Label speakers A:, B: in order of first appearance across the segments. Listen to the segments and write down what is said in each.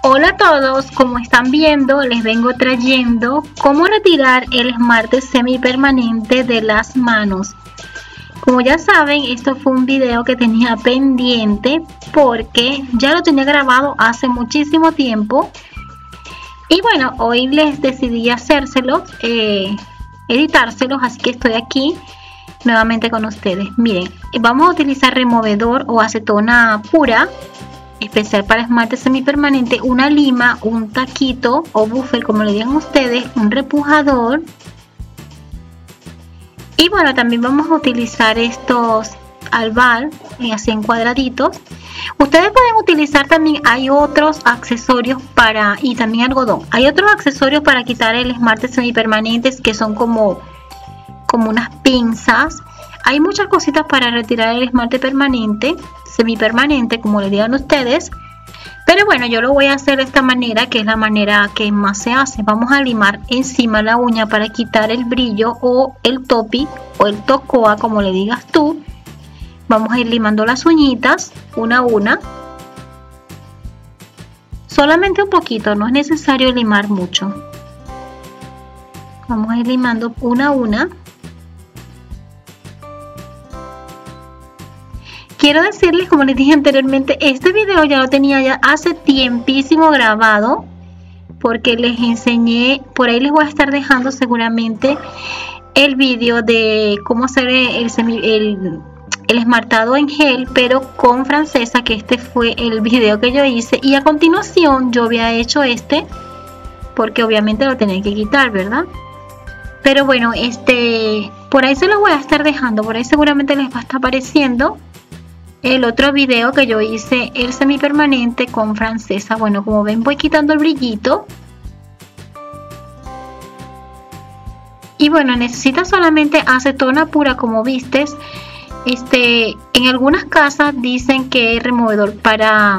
A: Hola a todos, como están viendo les vengo trayendo cómo retirar el esmalte semipermanente de las manos. Como ya saben, esto fue un video que tenía pendiente porque ya lo tenía grabado hace muchísimo tiempo. Y bueno, hoy les decidí hacérselos, editárselos, así que estoy aquí nuevamente con ustedes. Miren, vamos a utilizar removedor o acetona pura, especial para esmalte semipermanente, una lima, un taquito o buffer, como le digan ustedes, un repujador. Y bueno, también vamos a utilizar estos albal, así en cuadraditos. Ustedes pueden utilizar también, hay otros accesorios para, y también algodón. Hay otros accesorios para quitar el esmalte semipermanentes que son como unas pinzas. Hay muchas cositas para retirar el esmalte permanente, semipermanente, como le digan ustedes. Pero bueno, yo lo voy a hacer de esta manera, que es la manera que más se hace. Vamos a limar encima la uña para quitar el brillo o el topi o el tocoa, como le digas tú. Vamos a ir limando las uñitas una a una. Solamente un poquito, no es necesario limar mucho. Vamos a ir limando una a una. Quiero decirles, como les dije anteriormente, este video ya lo tenía ya hace tiempísimo grabado, porque les enseñé, por ahí les voy a estar dejando seguramente el video de cómo hacer el esmaltado en gel, pero con Francesa, que este fue el video que yo hice. Y a continuación yo había hecho este, porque obviamente lo tenía que quitar, ¿verdad? Pero bueno, por ahí se los voy a estar dejando, por ahí seguramente les va a estar apareciendo el otro video que yo hice, el semipermanente con Francesa. Bueno, como ven, voy quitando el brillito. Y bueno, necesita solamente acetona pura, como vistes. En algunas casas dicen que es removedor para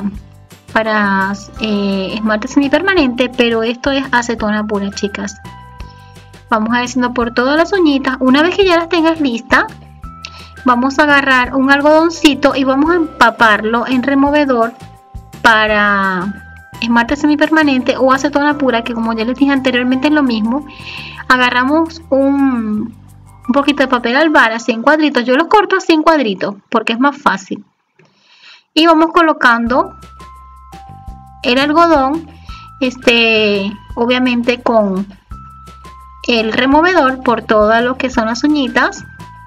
A: esmalte semipermanente, pero esto es acetona pura, chicas. Vamos a ir haciendo por todas las uñitas. Una vez que ya las tengas listas, vamos a agarrar un algodoncito y vamos a empaparlo en removedor para esmalte semipermanente o acetona pura, que como ya les dije anteriormente es lo mismo. Agarramos un poquito de papel albal así en cuadritos. Yo los corto así en cuadritos porque es más fácil. Y vamos colocando el algodón, obviamente con el removedor por todo lo que son las uñitas.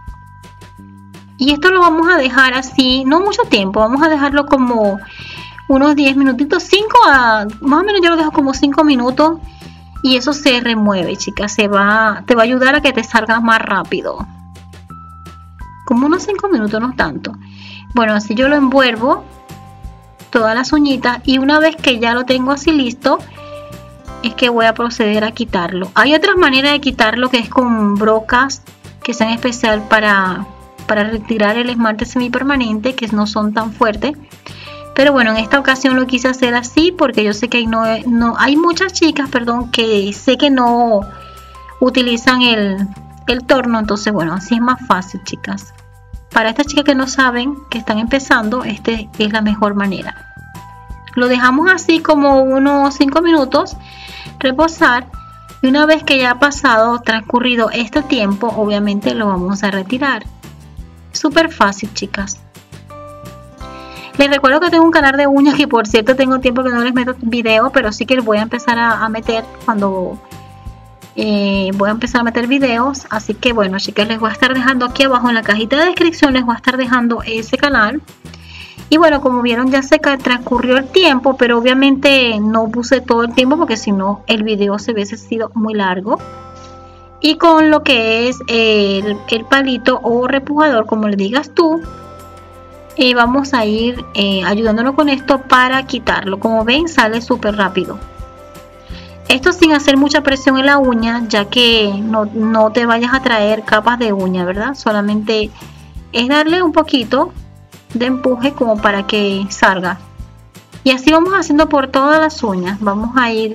A: Y esto lo vamos a dejar así, no mucho tiempo, vamos a dejarlo como unos 10 minutitos, más o menos yo lo dejo como 5 minutos. Y eso se remueve, chicas, te va a ayudar a que te salga más rápido. Como unos 5 minutos, no tanto. Bueno, así yo lo envuelvo, todas las uñitas, y una vez que ya lo tengo así listo, es que voy a proceder a quitarlo. Hay otras maneras de quitarlo, que es con brocas, que sean especial para retirar el esmalte semipermanente, que no son tan fuertes. Pero bueno, en esta ocasión lo quise hacer así porque yo sé que hay muchas chicas, perdón, que sé que no utilizan el torno. Entonces bueno, así es más fácil, chicas. Para estas chicas que no saben, que están empezando, es la mejor manera. Lo dejamos así como unos 5 minutos reposar. Y una vez que ya ha transcurrido este tiempo, obviamente lo vamos a retirar. Súper fácil, chicas. Les recuerdo que tengo un canal de uñas, que por cierto tengo tiempo que no les meto video, pero sí que voy a empezar a meter cuando voy a empezar a meter videos. Así que bueno, chicas, les voy a estar dejando aquí abajo en la cajita de descripción, les voy a estar dejando ese canal. Y bueno, como vieron, ya se transcurrió el tiempo, pero obviamente no puse todo el tiempo porque si no el video se hubiese sido muy largo. Y con lo que es el palito o repujador, como le digas tú, vamos a ir ayudándonos con esto para quitarlo. Como ven, sale súper rápido. Esto sin hacer mucha presión en la uña, ya que no te vayas a traer capas de uña, ¿verdad? Solamente es darle un poquito de empuje como para que salga. Y así vamos haciendo por todas las uñas. Vamos a ir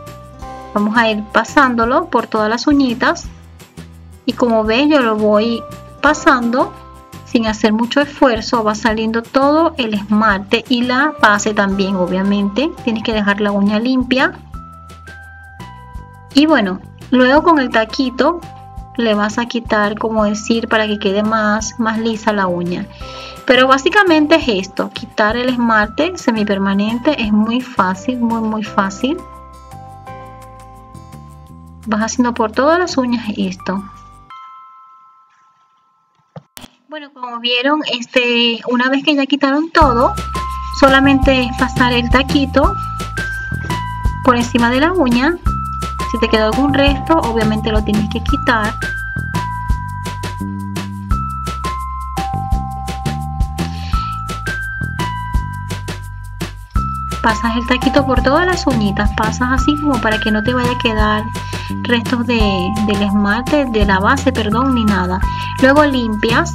A: pasándolo por todas las uñitas. Y como ven, yo lo voy pasando sin hacer mucho esfuerzo va saliendo todo el esmalte y la base también. Obviamente tienes que dejar la uña limpia. Y bueno, luego con el taquito le vas a quitar, como decir, para que quede más lisa la uña. Pero básicamente es esto, quitar el esmalte semipermanente. Es muy fácil, muy fácil. Vas haciendo por todas las uñas esto. Bueno, como vieron, una vez que ya quitaron todo, solamente es pasar el taquito por encima de la uña. Si te quedó algún resto, obviamente lo tienes que quitar. Pasas el taquito por todas las uñitas, pasas así como para que no te vaya a quedar restos del esmalte, de la base, perdón, ni nada. Luego limpias.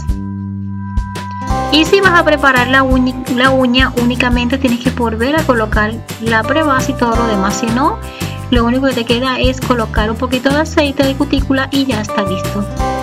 A: Y si vas a preparar la uña, únicamente tienes que volver a colocar la prebase y todo lo demás. Si no, lo único que te queda es colocar un poquito de aceite de cutícula y ya está listo.